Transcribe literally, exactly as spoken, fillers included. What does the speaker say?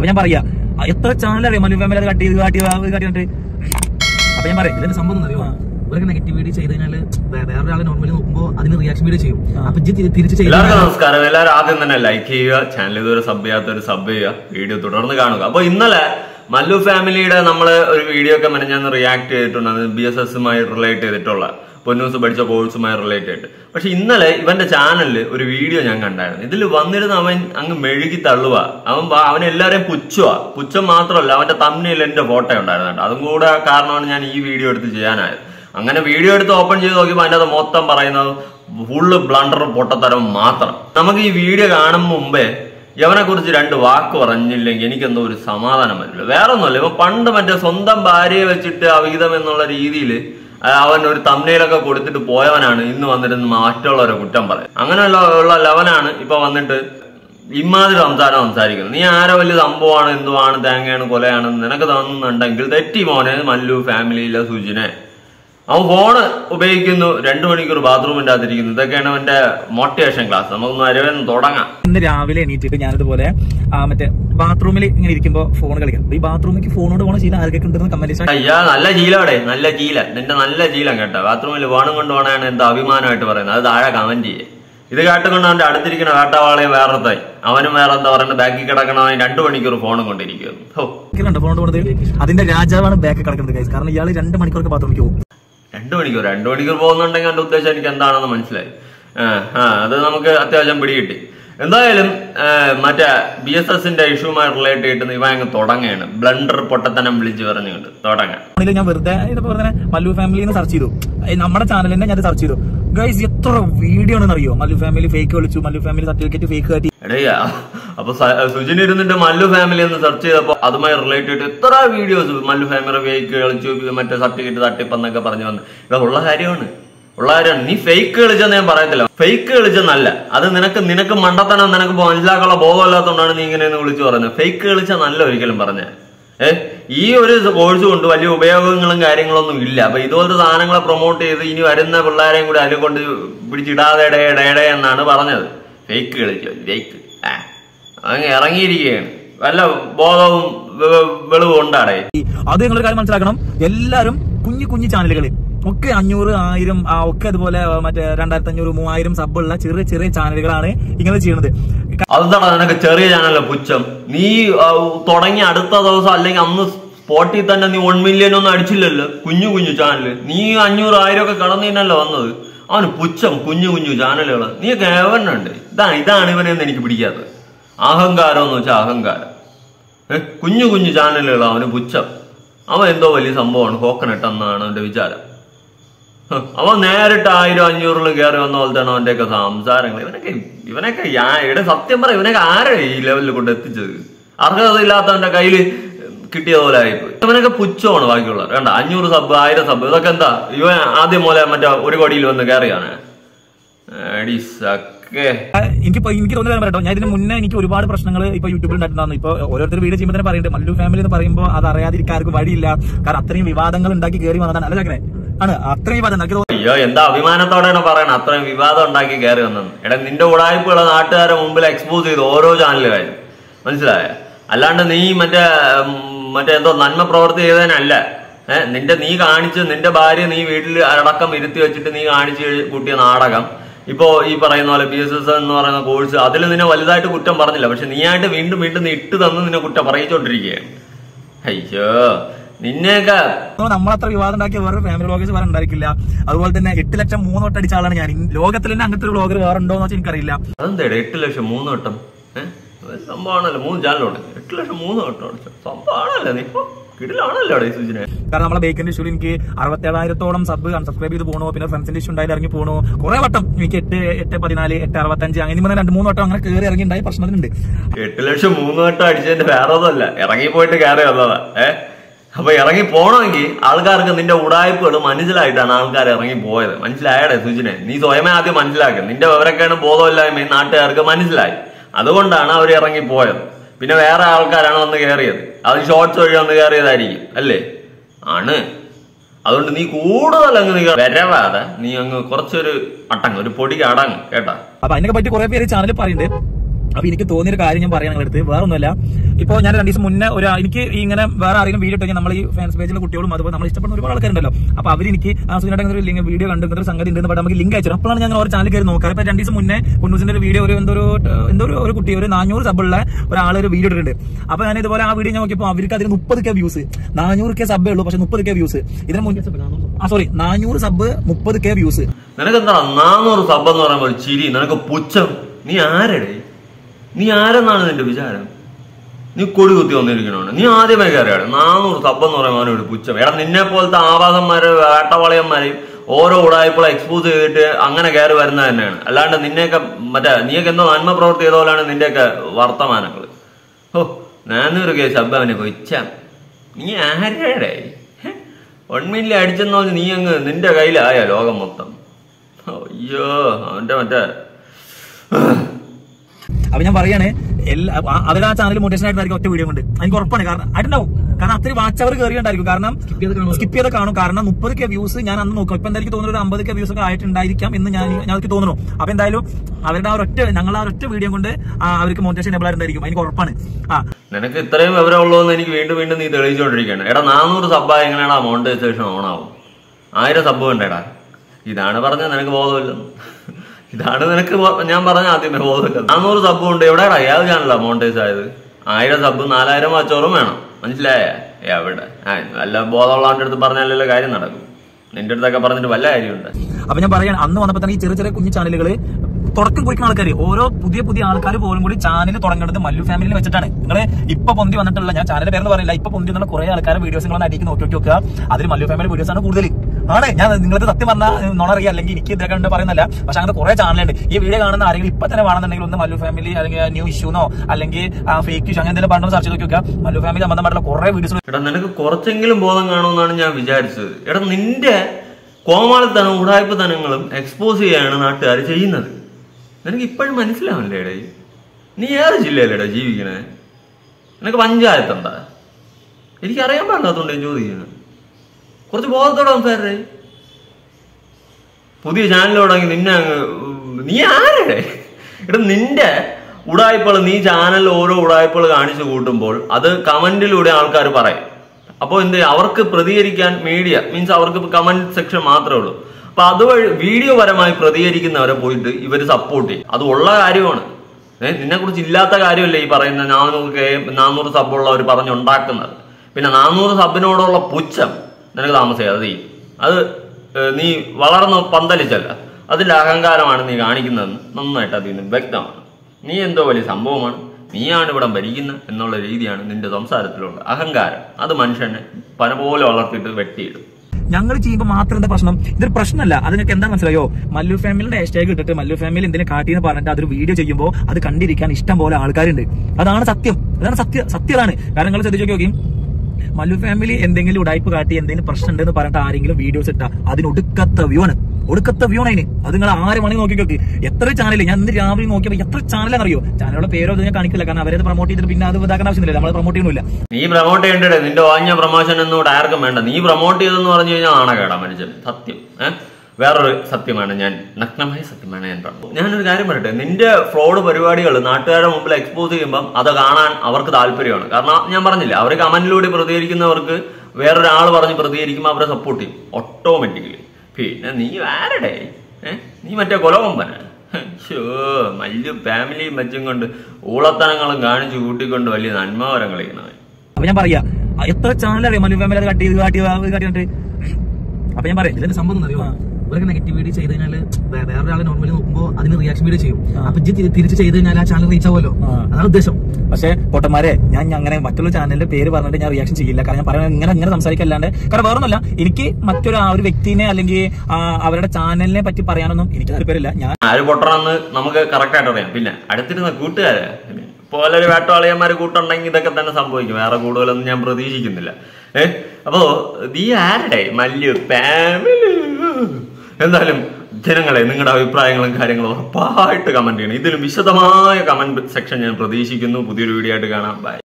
അപ്പൊ ഞാൻ പറയാ എത്ര ചാനൽ അറിയാം മല്ലു ഫാമിലി അത് കട്ട് ചെയ്ത് കാട്ടി കാട്ടിട്ട്. അപ്പൊ ഞാൻ പറയാം ഇതിന്റെ സംഭവം അറിയോ, ഇവരൊക്കെ നെഗറ്റീവ് വീഡിയോ ചെയ്ത് കഴിഞ്ഞാൽ വേറൊരാളെ നോർമലി നോക്കുമ്പോൾ അതിന് റിയാക്ഷൻ വീഡിയോ ചെയ്യും. അപ്പൊ തിരിച്ച് ചെയ്യും. എല്ലാവർക്കും നമസ്കാരം. എല്ലാവരും ആദ്യം തന്നെ ലൈക്ക് ചെയ്യുക, ചാനൽ ഇതുവരെ സബ് ചെയ്യാത്തവർ സബ് ചെയ്യുക, വീഡിയോ തുടർന്ന് കാണുക. അപ്പൊ ഇന്നലെ മല്ലു ഫാമിലിയുടെ നമ്മള് ഒരു വീഡിയോ ഒക്കെ മെനഞ്ഞാന്ന് റിയാക്ട് ചെയ്തിട്ടുണ്ട്, ബി എസ് എസുമായി റിലേറ്റ് ചെയ്തിട്ടുള്ള പൊന്നൂസ് പഠിച്ച കോഴ്സുമായി റിലേറ്റ് ചെയ്തിട്ട്. പക്ഷെ ഇന്നലെ ഇവന്റെ ചാനലിൽ ഒരു വീഡിയോ ഞാൻ കണ്ടായിരുന്നു. ഇതിൽ വന്നിരുന്ന അവൻ അങ്ങ് മെഴുകി തള്ളുക, അവൻ അവൻ എല്ലാവരെയും പുച്ഛുക. പുച്ഛം മാത്രമല്ല, അവന്റെ തമ്മിൽ എന്റെ ഫോട്ടോ ഉണ്ടായിരുന്നു. അതും കൂടെ കാരണമാണ് ഞാൻ ഈ വീഡിയോ എടുത്ത് ചെയ്യാനായത്. അങ്ങനെ വീഡിയോ എടുത്ത് ഓപ്പൺ ചെയ്ത് നോക്കിയപ്പോൾ അതിൻ്റെ അത് മൊത്തം പറയുന്നത് ഫുള്ള് ബ്ലണ്ടർ പൊട്ടത്തരം മാത്രം. നമുക്ക് ഈ വീഡിയോ കാണും മുമ്പേ ഇവനെ കുറിച്ച് രണ്ട് വാക്ക് പറഞ്ഞില്ലെങ്കിൽ എനിക്കെന്തോ ഒരു സമാധാനം വരില്ല. വേറെ ഒന്നുമല്ല, ഇവൻ പണ്ട് മറ്റേ സ്വന്തം ഭാര്യയെ വെച്ചിട്ട് അവിഹിതം എന്നുള്ള രീതിയിൽ അവൻ ഒരു തമ്മിലൊക്കെ കൊടുത്തിട്ട് പോയവനാണ്. ഇന്ന് വന്നിരുന്ന് മറ്റുള്ളവരെ കുറ്റം പറയും. അങ്ങനെയുള്ള ഉള്ള ലെവനാണ് ഇപ്പൊ വന്നിട്ട് ഇമാതിരി സംസാരം സംസാരിക്കുന്നത്. നീ ആരോ വലിയ സംഭവമാണ്, എന്തുവാണ്, തേങ്ങയാണ്, കൊലയാണ് നിനക്ക് തോന്നുന്നുണ്ടെങ്കിൽ തെറ്റി മോനെ മല്ലു ഫാമിലിയിലെ സുജിനെ. അവൻ ഫോണ് ഉപയോഗിക്കുന്നു, രണ്ടു മണിക്കൂർ ബാത്റൂമിന്റെ അകത്തിരിക്കുന്നു. ഇതൊക്കെയാണ് അവന്റെ മോട്ടിവേഷൻ ക്ലാസ്. നമുക്കൊന്ന് അരവെന്ന് തുടങ്ങാം. ഇന്ന് രാവിലെ എണീറ്റിട്ട് ഞാനിതുപോലെ മറ്റേ ബാത്റൂമിൽ ഇങ്ങനെ ഇരിക്കുമ്പോ ഫോൺ കളിക്കാം. ഈ ബാത്റൂമിലേക്ക് ഫോണോട് പോണ ശീലം ആർക്കൊക്കെ ഉണ്ടെന്ന് കമന്റ്. അയ്യാ നല്ല ജീലോടെ, നല്ല ജീല, നിന്റെ നല്ല ജീലം കേട്ടോ. ബാത്റൂമിൽ ഫോണും കൊണ്ട് പോകണയാണ് എന്താ അഭിമാനമായിട്ട് പറയുന്നത്. അത് താഴെ കമന്റ് ചെയ്യേ. ഇത് കേട്ടുകൊണ്ട് അവന്റെ അടുത്തിരിക്കുന്ന വേട്ടവാളയും വേറെത്തായി, അവനും വേറെ എന്താ പറയുന്നത് ബാക്കി കിടക്കണവൻ രണ്ടു മണിക്കൂർ ഫോണും കൊണ്ടിരിക്കുന്നു. ഫോൺ അതിന്റെ രാജാവാണ് ബാക്കി കിടക്കുന്നത്. കാരണം ഇയാൾ രണ്ട് മണിക്കൂർക്ക് ബാത്റൂമിലേക്ക് പോകും. രണ്ടു മണിക്കൂർ രണ്ടു മണിക്കൂർ പോകുന്നുണ്ടെങ്കിൽ എന്റെ ഉദ്ദേശം എനിക്ക് എന്താണെന്ന് മനസ്സിലായി. ആ അത് നമുക്ക് അത്യാവശ്യം പിടികിട്ടി. എന്തായാലും മറ്റേ ബി എസ് എസിന്റെ ഇഷ്യൂമായി റിലേറ്റ് ചെയ്തിട്ട് ഇവ അങ്ങ് തുടങ്ങുകയാണ്. ബ്ലണ്ടർ പൊട്ടത്തനം വിളിച്ച് പറഞ്ഞുകൊണ്ട് തുടങ്ങാം. ഞാൻ വെറുതെ മല്ലു ഫാമിലിന്ന് സെർച്ച് ചെയ്തു, നമ്മുടെ ചാനലിൽ തന്നെ ഞാൻ സെർച്ച് ചെയ്തു. ഗൈസ് എത്ര വീഡിയോ ആണെന്ന് അറിയോ? മല്ലു ഫാമിലി ഫേക്ക് വിളിച്ചു, മല്ലു ഫാമിലി സർട്ടിഫിക്കറ്റ് ഫേക്ക് കാട്ടി. എടയാ അപ്പൊ സുജിൻ ഇരുന്നിട്ട് മല്ലു ഫാമിലി എന്ന് സെർച്ച് ചെയ്തപ്പോ അതുമായി റിലേറ്റ് ചെയ്തിട്ട് എത്ര വീഡിയോസ് മല്ലു ഫാമിലി ഫേക്ക് കളിച്ചു, മറ്റേ സർട്ടിഫിക്കറ്റ് തട്ടിപ്പെന്നൊക്കെ പറഞ്ഞു വന്നു. ഇവിടെ ഉള്ള കാര്യമാണ് ഉള്ള കാര്യമാണ്. നീ ഫേക്ക് കളിച്ചെന്ന് ഞാൻ പറയത്തില്ല, ഫേക്ക് കളിച്ചെന്നല്ല. അത് നിനക്ക് നിനക്ക് മണ്ടത്തനം നിനക്ക് മനസ്സിലാക്കാനുള്ള ബോധമില്ലാത്തതുകൊണ്ടാണ് നീ ഇങ്ങനെയൊന്ന് വിളിച്ചു പറയുന്നത്. ഫേക്ക് കളിച്ചെന്നല്ല ഒരിക്കലും പറഞ്ഞ. ഏഹ് ഈ ഒരു കോഴ്സ് കൊണ്ട് വലിയ ഉപയോഗങ്ങളും കാര്യങ്ങളൊന്നും ഇല്ല. അപ്പൊ ഇതുപോലത്തെ സാധനങ്ങളെ പ്രൊമോട്ട് ചെയ്ത് ഇനി വരുന്ന പിള്ളേരെയും കൂടി അതിനെ കൊണ്ട് പിടിച്ചിടാതെ ഇടേ ഇടേ എന്നാണ് പറഞ്ഞത്. ഫേക്ക് കളിച്ചു ഫേക്ക് ആ അങ്ങ് ഇറങ്ങിയിരിക്കുകയാണ്. വല്ല ബോധവും വെളിവും ഉണ്ടാടേ. അത് നിങ്ങളൊരു കാര്യം മനസ്സിലാക്കണം, എല്ലാരും കുഞ്ഞു കുഞ്ഞു ചാനലുകൾ ഒക്കെ അഞ്ഞൂറ് ആയിരം ഒക്കെ അതുപോലെ മറ്റേ രണ്ടായിരത്തി അഞ്ഞൂറ് മൂവായിരം സബ്ബുള്ള ചെറിയ ചെറിയ ചാനലുകളാണ് ഇങ്ങനെ ചെയ്യുന്നത്. അതെന്താ നിനക്ക് ചെറിയ ചാനലോ പുച്ഛം? നീ തുടങ്ങി അടുത്ത ദിവസം അല്ലെങ്കിൽ അന്ന് സ്പോട്ടിൽ തന്നെ നീ വൺ മില്യൺ ഒന്നും അടിച്ചില്ലല്ലോ. കുഞ്ഞു കുഞ്ഞു ചാനല് നീ അഞ്ഞൂറ് ആയിരം ഒക്കെ കടന്നു തന്നെയല്ലോ വന്നത്. അവന് പുച്ഛം കുഞ്ഞു കുഞ്ഞു ചാനലുകൾ. നീയൊക്കെ എവനുണ്ട്. ഇതാണ് ഇതാണ് ഇവനെന്ന് എനിക്ക് പിടിക്കാത്തത്. അഹങ്കാരം എന്ന് വെച്ചാൽ അഹങ്കാരം. ഏഹ് കുഞ്ഞു കുഞ്ഞു ചാനലുകൾ അവന് പുച്ഛം. അവൻ എന്തോ വലിയ സംഭവമാണ്, കോക്കനട്ട് എന്നാണ് അവന്റെ വിചാരം. അവൻ നേരിട്ട് ആയിരം അഞ്ഞൂറിൽ കയറി വന്ന പോലത്താണ് അവന്റെയൊക്കെ സംസാരങ്ങൾ. ഇവനൊക്കെ ഇവനൊക്കെ ഇവിടെ സത്യം പറ ഇവനൊക്കെ ആരാ ഈ ലെവലിൽ കൊണ്ട് എത്തിച്ചത്? അർഹതയില്ലാത്തവന്റെ കയ്യിൽ കിട്ടിയ പോലെ ആയിപ്പോയി. ഇവനൊക്കെ പുച്ഛമാണ് ബാക്കിയുള്ളവർ. വേണ്ട അഞ്ഞൂറ് സബ് ആയിരം സബ് ഇതൊക്കെ എന്താ? ഇവൻ ആദ്യം പോലെ മറ്റേ ഒരു കോടിയിൽ വന്ന് കയറിയാണ്. എനിക്കിപ്പോ എനിക്ക് തോന്നുന്നു പറയട്ടോ, ഞാൻ ഇതിന് മുന്നേ എനിക്ക് ഒരുപാട് പ്രശ്നങ്ങൾ ഇപ്പൊ യൂട്യൂബിൽ ഉണ്ടായിരുന്നു. ഇപ്പൊ ഓരോരുത്തർ വീഡിയോ ചെയ്യുമ്പോൾ തന്നെ പറയുന്നുണ്ട് മല്ലു ഫാമിലി എന്ന് പറയുമ്പോൾ അത് അറിയാതിരിക്കാർക്ക് വഴിയില്ല. കാരണം അത്രയും വിവാദങ്ങൾ ഉണ്ടാക്കി കയറി വന്നതാണ്. അല്ല ചക്കനെ ആണ് അത്രയും വിവാദം. അയ്യോ എന്താ അഭിമാനത്തോടെയാണ് പറയണത് അത്രയും വിവാദം ഉണ്ടാക്കി കയറി വന്നത്. എടാ നിന്റെ ഉടായ്പുള്ള നാട്ടുകാരെ മുമ്പിൽ എക്സ്പോസ് ചെയ്ത് ഓരോ ചാനലുകാരും മനസ്സിലായ. അല്ലാണ്ട് നീ മറ്റേ മറ്റേ എന്തോ നന്മ പ്രവൃത്തി ചെയ്തതിനല്ല. ഏഹ് നിന്റെ നീ കാണിച്ച് നിന്റെ ഭാര്യ നീ വീട്ടിൽ അടക്കം ഇരുത്തി വെച്ചിട്ട് നീ കാണിച്ച് കൂട്ടിയ നാടകം ഇപ്പോ ഈ പറയുന്ന പോലെ ബി എസ് എസ് എന്ന് പറയുന്ന കോഴ്സ് അതിൽ നിന്നെ വലുതായിട്ട് കുറ്റം പറഞ്ഞില്ല. പക്ഷെ നീയായിട്ട് വീണ്ടും വീണ്ടും നീ ഇട്ട് തന്ന് നിന്നെ കുറ്റം പറയിച്ചോണ്ടിരിക്കുകയാണ്. അയ്യോ നിന്നെയൊക്കെ നമ്മളത്ര വിവാദം ഉണ്ടാക്കിയ വേറെ ഫാമിലി വ്ളോഗേഴ്സ് വേറെ ഉണ്ടായിരിക്കില്ല. അതുപോലെ തന്നെ എട്ട് ലക്ഷം മൂന്ന് വട്ടം അടിച്ച ആളാണ് ഞാൻ. ലോകത്തിൽ തന്നെ അങ്ങനത്തെ ഒരു വ്ളോഗർ വേറെ ഉണ്ടോ എന്ന് വെച്ചാൽ എനിക്കറിയില്ല. അതെന്താ എട്ട് ലക്ഷം മൂന്ന് വട്ടം? ഏഹ് സംഭവമാണല്ലോ. മൂന്ന് ചാനലുണ്ട്, എട്ട് ലക്ഷം മൂന്ന് വട്ടം അടിച്ച സംഭവമാണല്ലോ. നീ ഇപ്പൊ കിടിലാണല്ലോ സൂചന. കാരണം നമ്മളെ ബേക്കിന്റെ ഇഷ്യൂ എനിക്ക് അറുപത്തേഴായിരത്തോളം സബ് അൺസബ്സ്ക്രൈബ് ചെയ്ത് പോണു. പിന്നെ ഫ്രണ്ട്സിന്റെ ഇഷ്യൂ ഉണ്ടായി ഇറങ്ങി പോണു. കുറെ വട്ടം എനിക്ക് എട്ട് എട്ട് പതിനാല് എട്ട് അറുപത്തഞ്ച് അങ്ങനെ രണ്ട് മൂന്ന് വട്ടം അങ്ങനെ കയറി ഇറങ്ങി ഉണ്ടായ പ്രശ്നത്തിനുണ്ട്. എട്ട് ലക്ഷം മൂന്ന് വട്ടം അടിച്ചതിന്റെ വേറെ ഒന്നുമല്ല, ഇറങ്ങി പോയിട്ട് കയറി വന്നതാ. ഏഹ് അപ്പൊ ഇറങ്ങി പോണമെങ്കിൽ ആൾക്കാർക്ക് നിന്റെ ഉടായ്പകൾ മനസ്സിലായിട്ടാണ് ആൾക്കാർ ഇറങ്ങി പോയത്. മനസ്സിലായടേ സുജിനെ? നീ സ്വയമേ ആദ്യം മനസ്സിലാക്കുക. നിന്റെ വിവരക്കാണ് ബോധമില്ലായ്മ നാട്ടുകാർക്ക് മനസ്സിലായി. അതുകൊണ്ടാണ് അവർ ഇറങ്ങി പോയത്. പിന്നെ വേറെ ആൾക്കാരാണ് വന്ന് കയറിയത്. അത് ഷോർട്സ് വഴി വന്ന് കയറിയതായിരിക്കും അല്ലേ? ആണ്. അതുകൊണ്ട് നീ കൂടുതൽ അങ്ങ് നീ വരവാതെ നീ അങ്ങ് കുറച്ചൊരു അടങ്ങ്, ഒരു പൊടിക്ക് അടങ്ങ് കേട്ടാ. അപ്പൊ അതിനൊക്കെ പറ്റി കുറെ പേര് ചാനൽ പറയുന്നുണ്ട്. അപ്പൊ എനിക്ക് തോന്നിയൊരു കാര്യം ഞാൻ പറയാൻ നിങ്ങളുടെ അടുത്ത് വേറെ ഒന്നുമല്ല. ഇപ്പൊ ഞാൻ രണ്ടു ദിവസം മുന്നേ ഒരു എനിക്ക് ഇങ്ങനെ വേറെ ആരെങ്കിലും വീഡിയോ ഇട്ടെങ്കിൽ നമ്മൾ ഈ ഫാൻസ് പേജിലെ കുട്ടികളും അതുപോലെ നമ്മൾ ഇഷ്ടപ്പെടുന്ന ഒരുപാട് ആൾക്കാരുണ്ടല്ലോ. അപ്പൊ അവരെനിക്ക് ആ സുഖമായിട്ട് ഒരു ലിങ്ക് വീഡിയോ കണ്ടു ഒരു സംഗതി ഉണ്ടെന്ന് പറഞ്ഞാൽ നമുക്ക് ലിങ്ക് അയച്ചു. അപ്പോഴാണ് ഞങ്ങൾ ഒരു ചാനൽ കയറി നോക്കാം. ഇപ്പൊ രണ്ടു ദിവസം മുന്നേ കുന്നൂസിന്റെ ഒരു വീഡിയോ ഒരു എന്തോ എന്തോ ഒരു കുട്ടി ഒരു നാനൂറ് സബുള്ള ഒരാൾ ഒരു വീഡിയോ ഇട്ടിട്ടുണ്ട്. അപ്പൊ ഞാൻ ഇതുപോലെ ആ വീഡിയോ ഞാൻ നോക്കിയപ്പോൾ അവർക്ക് അതിന് മുപ്പത് കെ വ്യൂസ്, നാനൂറ് കെ സബ്ബേ ഉള്ളൂ, പക്ഷെ മുപ്പത് കെ വ്യൂസ്. ഇതിന് മുന്നേ ആ സോറി നാനൂറ് സബ് മുപ്പത് കെ വ്യൂസ്. നിനക്ക് എന്താ നാനൂറ് സബ് എന്ന് പറയുമ്പോൾ ചിരി, നിനക്ക് പുച്ഛം. നീ ആരടേ? നീ ആരെന്നാണ് നിന്റെ വിചാരം? നീ കൊടി കുത്തി വന്നിരിക്കണോണ്ട് നീ ആദ്യമേ കയറിയാണ് നാനൂറ് സബ് എന്ന് പറയുമ്പോൾ ഒരു പുച്ഛം. എടാ നിന്നെ പോലത്തെ ആവാസന്മാരെ വേട്ടവളയന്മാരെയും ഓരോ ഉടായ്പളെ എക്സ്പോസ് ചെയ്തിട്ട് അങ്ങനെ കയറി വരുന്നത് തന്നെയാണ്. അല്ലാണ്ട് നിന്നെയൊക്കെ മറ്റേ നീയൊക്കെ എന്തോ നന്മ പ്രവൃത്തി ചെയ്ത പോലെയാണ് നിന്റെയൊക്കെ വർത്തമാനങ്ങൾ. ഓ നാനൂറ് കെ സബ് അവനെ പൊച്ചാം. നീ ആരടേ? വൺ മില്യൺ അടിച്ചെന്ന് പറഞ്ഞ് നീ അങ്ങ് നിന്റെ കയ്യിലായ ലോകം മൊത്തം. അയ്യോ അവന്റെ മറ്റേ. അപ്പൊ ഞാൻ പറയാണ് എല്ലാ അവരുടെ ആ ചാനൽ മോട്ടിവേഷൻ ആയിട്ടായിരിക്കും ഒറ്റ വീഡിയോ കൊണ്ട് എനിക്ക് ഉറപ്പാണ്. കാരണം ആയിട്ടുണ്ടാവും, കാരണം അത്രയും വാച്ച് അവർ കയറിയുണ്ടായിരിക്കും. കാരണം സ്കിപ്പ് ചെയ്ത് കാണും. കാരണം മുപ്പത് കെ വ്യൂസ് ഞാൻ അന്ന് നോക്കും. ഇപ്പൊ എന്തായാലും തോന്നുന്നു ഒരു അമ്പത് കെ വ്യൂസ് ഒക്കെ ആയിട്ടുണ്ടായിരിക്കാം എന്ന് ഞാൻ ഞങ്ങൾക്ക് തോന്നുന്നു. അപ്പൊ എന്തായാലും അവരുടെ ആ ഒറ്റ ഞങ്ങൾ ആ ഒറ്റ വീഡിയോ കൊണ്ട് അവർക്ക് മോട്ടിവേഷൻ എബിൾ ആയിട്ടുണ്ടായിരിക്കും. എനിക്ക് ഉറപ്പാണ്. ആ നിനക്ക് ഇത്രയും വിവരമുള്ളതെന്ന് എനിക്ക് വീണ്ടും വീണ്ടും നീ തെളിയിച്ചുകൊണ്ടിരിക്കുകയാണ്. എടാ നാനൂറ് സബ്ബാ എങ്ങനെയാടാ മോണിറ്റൈസേഷൻ ഓണാവും? ആയിരം സബ്ബ് വേണ്ടേടാ. ഇതാണ് പറഞ്ഞത് നിനക്ക് ബോധമില്ല. ഇതാണ് നിനക്ക് ഞാൻ പറഞ്ഞ ആദ്യമേ ബോധമില്ല. നാനൂറ് സബ്ബ് ഉണ്ട് എവിടെയാടാ? ഏത് ചാനലാ മോണിറ്റൈസ് ആയത്? ആയിരം സബ്ബ് നാലായിരം വാച്ചോറും വേണം. മനസ്സിലായ? എവിടെ? ആ വല്ല ബോധമുള്ളവന്റെ അടുത്ത് പറഞ്ഞാലല്ലേ കാര്യം നടക്കും. നിന്റെ അടുത്തൊക്കെ പറഞ്ഞിട്ട് വല്ല കാര്യമുണ്ട്. അപ്പൊ ഞാൻ പറയാൻ അന്ന് വന്നപ്പോ തന്നെ ഈ ചെറിയ ചെറിയ കുഞ്ഞു ചാനലുകള് തുടക്കം കുറിക്കുന്ന ആൾക്കാർ ഓരോ പുതിയ പുതിയ ആൾക്കാർ പോലും കൂടി ചാനൽ തുടങ്ങുന്നത് മല്ലു ഫാമിലിയിൽ വെച്ചിട്ടാണ്. നിങ്ങൾ ഇപ്പൊ പൊന്തി വന്നിട്ടുള്ള ഞാൻ ചാനലിന്റെ പേരെന്ന് പറയില്ല, ഇപ്പൊ പൊന്തി വന്ന കുറെ ആൾക്കാരെ വീഡിയോസ് നിങ്ങൾ അടിക്ക് നോക്കി നോക്കി നോക്കുക. അതിൽ മല്ലു ഫാമിലി വീഡിയോസ് ആണ് കൂടുതൽ. ആണ് ഞാൻ നിങ്ങൾക്ക് സത്യം പറഞ്ഞാൽ നോണറിയാം, അല്ലെങ്കിൽ എനിക്ക് ഇതൊക്കെ ഉണ്ട് പറയുന്നില്ല. പക്ഷെ അങ്ങനെ കുറെ ചാനലുണ്ട്. ഈ വീഡിയോ കാണുന്ന ആരെങ്കിലും ഇപ്പൊ തന്നെ വേണമെന്നുണ്ടെങ്കിൽ ഒന്ന് മല്ലു ഫാമിലി അല്ലെങ്കിൽ ന്യൂ ഇഷ്യൂന്നോ അല്ലെങ്കിൽ ഫേക്ക് ഇഷ്യൂ അങ്ങനെ എന്തെങ്കിലും പറഞ്ഞോ സെർച്ച് ചെയ്ത് നോക്കി നോക്കുക. മല്ലു ഫാമിലി സംബന്ധമായിട്ടുള്ള കുറെ വീഡിയോസ്. എടാ നിനക്ക് കുറച്ചെങ്കിലും ബോധം കാണുമെന്നാണ് ഞാൻ വിചാരിച്ചത്. എടാ നിന്റെ കോമാളിത്തനം ഉടായ്പതനങ്ങളും എക്സ്പോസ് ചെയ്യാണ് നാട്ടുകാർ ചെയ്യുന്നത്. നിനക്ക് ഇപ്പോഴും മനസ്സിലാവില്ലേടേ? നീ ഏത് ജില്ലയിലേടാ ജീവിക്കണേ? നിനക്ക് പഞ്ചായത്തുണ്ടാ? എനിക്കറിയാൻ പാടില്ലാത്തോണ്ട് ഞാൻ ചോദിക്കുന്നത്. കുറച്ച് ബോധത്തോടെ സംസാരേ. പുതിയ ചാനൽ തുടങ്ങി നിന്നെ അങ്ങ് നീ ആരടേ? എടാ നിന്റെ ഉടായ്പകൾ നീ ചാനലിൽ ഓരോ ഉടായ്പകൾ കാണിച്ചു കൂട്ടുമ്പോൾ അത് കമന്റിലൂടെ ആൾക്കാർ പറയും. അപ്പോൾ എന്ത് അവർക്ക് പ്രതികരിക്കാൻ മീഡിയ മീൻസ് അവർക്ക് കമന്റ് സെക്ഷൻ മാത്രമേ ഉള്ളൂ. അപ്പൊ അതുവഴി വീഡിയോ പരമായി പ്രതികരിക്കുന്നവരെ പോയിട്ട് ഇവര് സപ്പോർട്ട് ചെയ്യും. അത് ഉള്ള കാര്യമാണ്. ഏഹ് നിന്നെ കുറിച്ച് ഇല്ലാത്ത കാര്യമല്ലേ ഈ പറയുന്ന നാനൂറ് കെ നാനൂറ് സബ്ബുള്ളവർ പറഞ്ഞുണ്ടാക്കുന്നത്. പിന്നെ നാനൂറ് സബിനോടുള്ള പുച്ഛം നിനക്ക് താമസിയാതെ അത് നീ വളർന്ന് പന്തലിച്ചല്ല, അതിന്റെ അഹങ്കാരമാണ് നീ കാണിക്കുന്നതെന്ന് നന്നായിട്ട് അതിൽ നിന്ന് വ്യക്തമാണ്. നീ എന്തോ വലിയ സംഭവമാണ്, നീയാണ് ഇവിടെ ഭരിക്കുന്നത് എന്നുള്ള രീതിയാണ് നിന്റെ സംസാരത്തിലുള്ള അഹങ്കാരം. അത് മനുഷ്യനെ പല പോലെ വളർത്തിയിട്ട് വെട്ടിയിടും. ഞങ്ങൾ ചെയ്യുമ്പോൾ മാത്രം എന്താ പ്രശ്നം? ഇതൊരു പ്രശ്നമല്ല. അത് നിങ്ങൾക്ക് എന്താ മനസ്സിലായോ? മല്ലു ഫാമിലിയുടെ ഹാഷ്ടാഗ് ഇട്ടിട്ട് മല്ലു ഫാമിലി എന്തിനെ കാട്ടിയെന്ന് പറഞ്ഞിട്ട് അതൊരു വീഡിയോ ചെയ്യുമ്പോൾ അത് കണ്ടിരിക്കാൻ ഇഷ്ടം പോലെ ആൾക്കാരുണ്ട്. അതാണ് സത്യം. അതാണ് സത്യം. സത്യമാണ്. കാരണം നിങ്ങൾ ശ്രദ്ധിച്ചു നോക്കി, മല്ലു ഫാമിലി എന്തെങ്കിലും ഉടായ്പ കാട്ടി എന്തെങ്കിലും പ്രശ്നം ഉണ്ടെന്ന് പറഞ്ഞിട്ട് ആരെങ്കിലും വീഡിയോസ് ഇട്ടാ അതിന് ഒടുക്കത്ത വ്യൂ ആണ്. ഒടുക്കത്ത വ്യൂ ആണ് അതിന്. അത് നിങ്ങൾ ആരെ മണി നോക്കി നോക്കി എത്ര ചാനൽ ഞാൻ ഇന്ന് രാവിലെ നോക്കിയപ്പോൾ എത്ര ചാനലാണെന്ന് അറിയോ? ചാനലുടെ പേരോ അത് ഞാൻ കാണിക്കില്ല, കാരണം അവരത് പ്രൊമോട്ട് ചെയ്തിട്ട് പിന്നെ അത് ഇതാക്കാൻ ആവശ്യമില്ല. നമ്മൾ പ്രൊമോട്ട് ചെയ്യണില്ല. നീ പ്രൊമോട്ട് ചെയ്യേണ്ടേ? നിന്റെ വാങ്ങിയ പ്രൊമോഷൻ ഒന്നും ആർക്കും വേണ്ട. നീ പ്രൊമോട്ട് ചെയ്തെന്ന് പറഞ്ഞു കഴിഞ്ഞാൽ ആണക്കേടാ മനുഷ്യൻ. സത്യം. ഏഹ് വേറൊരു സത്യമാണ് ഞാൻ നഗ്നമായ സത്യമാണ് ഞാൻ പറഞ്ഞത്. ഞാനൊരു കാര്യം പറയട്ടെ, നിന്റെ ഫ്രോഡ് പരിപാടികൾ നാട്ടുകാരുടെ മുമ്പിൽ എക്സ്പോസ് ചെയ്യുമ്പോൾ അത് കാണാൻ അവർക്ക് താല്പര്യമാണ്. കാരണം ഞാൻ പറഞ്ഞില്ല, അവർ കമന്റിലൂടെ പ്രതികരിക്കുന്നവർക്ക് വേറൊരാൾ പറഞ്ഞ് പ്രതികരിക്കുമ്പോൾ അവരെ സപ്പോർട്ട് ചെയ്യും ഓട്ടോമാറ്റിക്കലി. പിന്നെ നീ ആരുടെ? ഏഹ് നീ മറ്റേ കൊലകൊമ്പനാ? ഷോ മല്ലു ഫാമിലിയും വെച്ചും കൊണ്ട് ഊളത്തനങ്ങളും കാണിച്ചു കൂട്ടിക്കൊണ്ട് വലിയ നന്മവരം കളിക്കണവൻ. അപ്പൊ ഞാൻ പറയാ എത്ര ചാനൽ അറിയാം മല്ലു ഫാമിലി അത് കട്ട് ചെയ്ത് കാട്ടി കാട്ടിയിട്ട്. അപ്പൊ ഞാൻ പറയാം ഇതിന്റെ സംഭവം അറിയോ? ഇവരൊക്കെ നെഗറ്റീവ് വീഡിയോ ചെയ്ത് കഴിഞ്ഞാൽ വേറൊരാളെ നോർമലി നോക്കുമ്പോൾ അതിന് റിയാക്ഷൻ വീഡിയോ ചെയ്യും. അപ്പൊ തിരിച്ച് ചെയ്ത് കഴിഞ്ഞാൽ ആ ചാനൽ റീച്ച് ആവുമല്ലോ, അതാണ് ഉദ്ദേശം. പക്ഷെ പൊട്ടന്മാരെ ഞാൻ അങ്ങനെ മറ്റുള്ള ചാനലിന്റെ പേര് പറഞ്ഞിട്ട് ഞാൻ റിയാക്ഷൻ ചെയ്യില്ല. കാരണം ഞാൻ പറയാൻ ഇങ്ങനെ ഇങ്ങനെ സംസാരിക്കല്ലാണ്ട്. കാരണം വേറൊന്നുമല്ല, എനിക്ക് മറ്റൊരു ആ ഒരു വ്യക്തിനെ അല്ലെങ്കിൽ അവരുടെ ചാനലിനെ പറ്റി പറയാനൊന്നും എനിക്ക് താല്പര്യമില്ല. ഞാൻ ആര് പൊട്ടണമെന്ന് നമുക്ക് കറക്റ്റ് ആയിട്ട് അറിയാം. പിന്നെ അടുത്തിരുന്ന കൂട്ടുകാരെ പോലെ ഒരു വേട്ടവാളിയന്മാര് കൂട്ടുണ്ടെങ്കിൽ ഇതൊക്കെ തന്നെ സംഭവിക്കും. വേറെ കൂടുതലൊന്നും ഞാൻ പ്രതീക്ഷിക്കുന്നില്ല. ഏഹ് അപ്പോ നീ ആരുടെ മല്ലു ഫാമിലി? എന്തായാലും ജനങ്ങളെ നിങ്ങളുടെ അഭിപ്രായങ്ങളും കാര്യങ്ങളും ഉറപ്പായിട്ട് കമന്റ് ചെയ്യണം. ഇതിലും വിശദമായ കമന്റ് സെക്ഷൻ ഞാൻ പ്രതീക്ഷിക്കുന്നു. പുതിയൊരു വീഡിയോ ആയിട്ട് കാണാം. ബൈ.